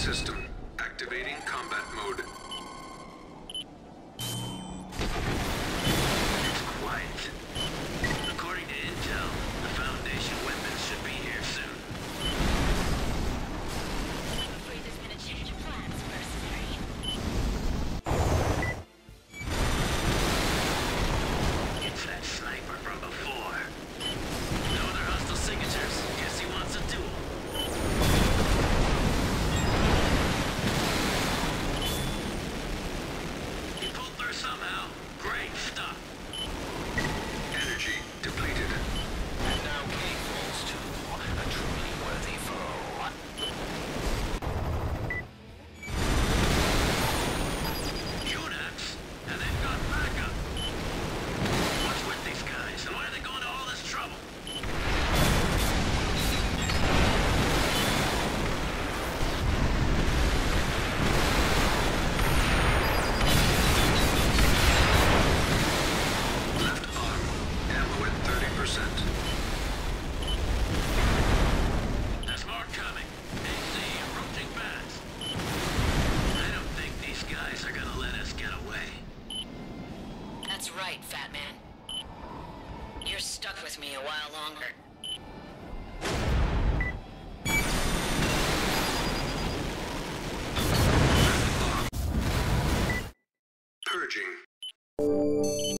system. Activating combat mode. It's quiet. According to intel, the Foundation weapons should be here soon. I'm afraid there's been a change of plans, mercenary. It's that sniper from before. No other hostile signatures. Guess he wants a duel. He pulled through somehow. Great stuff. Energy depleted. And now King falls to a truly worthy foe. Unax? And they've got backup. What's with these guys? And why are they going to all this trouble? Left arm. Ammo at 30%. There's more coming. AC approaching fast. I don't think these guys are gonna let us get away. That's right, Fat Man. You're stuck with me a while longer. Purging.